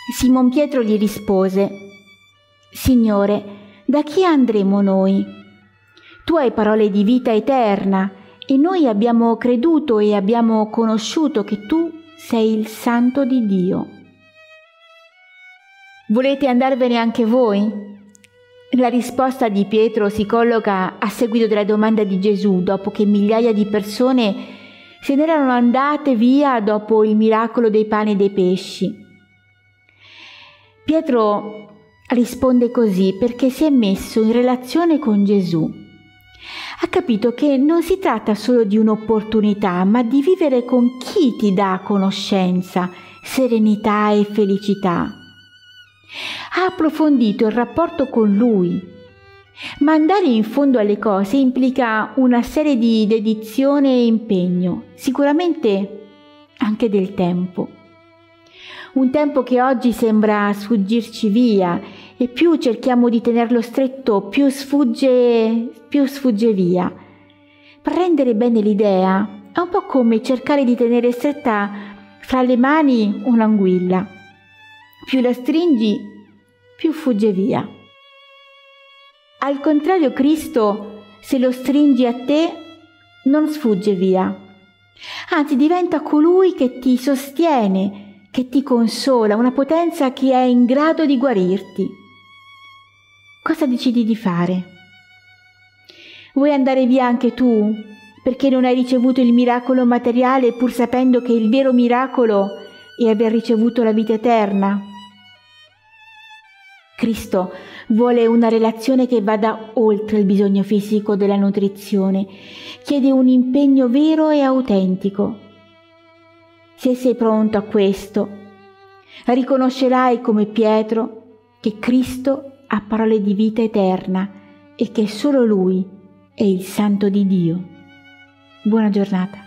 Simon Pietro gli rispose: Signore, da chi andremo noi? Tu hai parole di vita eterna e noi abbiamo creduto e abbiamo conosciuto che tu sei il Santo di Dio. Volete andarvene anche voi? La risposta di Pietro si colloca a seguito della domanda di Gesù, dopo che migliaia di persone se ne erano andate via dopo il miracolo dei pani e dei pesci. Pietro risponde così perché si è messo in relazione con Gesù. Ha capito che non si tratta solo di un'opportunità, ma di vivere con chi ti dà conoscenza, serenità e felicità. Ha approfondito il rapporto con Lui, ma andare in fondo alle cose implica una serie di dedizione e impegno, sicuramente anche del tempo. Un tempo che oggi sembra sfuggirci via e più cerchiamo di tenerlo stretto, più sfugge via. Prendere bene l'idea è un po' come cercare di tenere stretta fra le mani un'anguilla. Più la stringi, più fugge via. Al contrario, Cristo, se lo stringi a te, non sfugge via. Anzi, diventa colui che ti sostiene, che ti consola, una potenza che è in grado di guarirti. Cosa decidi di fare? Vuoi andare via anche tu, perché non hai ricevuto il miracolo materiale, pur sapendo che il vero miracolo è aver ricevuto la vita eterna? Cristo vuole una relazione che vada oltre il bisogno fisico della nutrizione, chiede un impegno vero e autentico. Se sei pronto a questo, riconoscerai come Pietro che Cristo ha parole di vita eterna e che solo Lui è il Santo di Dio. Buona giornata.